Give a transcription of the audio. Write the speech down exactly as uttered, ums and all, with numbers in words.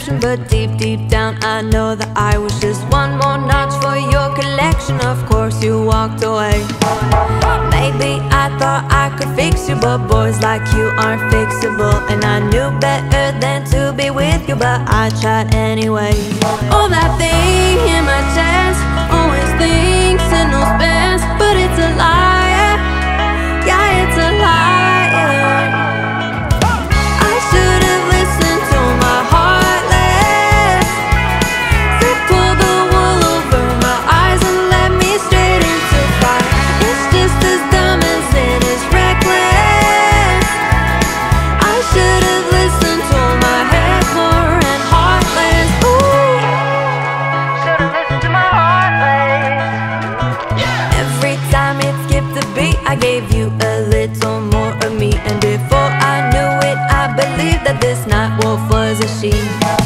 affection, but deep, deep down I know that I was just one more notch for your collection. Of course you walked away. Maybe I thought I could fix you, but boys like you aren't fixable. And I knew better than to be with you, but I tried anyway. Oh, that thing in my chest always thinks it knows best, but it's a liar. Yeah, it's a liar. I should have listened to my heart less. They pulled the wool over my eyes and led me straight into fire. It's just as dumb as it is reckless. I should have listened to my head more and heartless. Ooh, should have listened to my heart less. Every time it skipped a beat, I gave you a little more of me, and before I knew it, I believed that this night wolf was a she.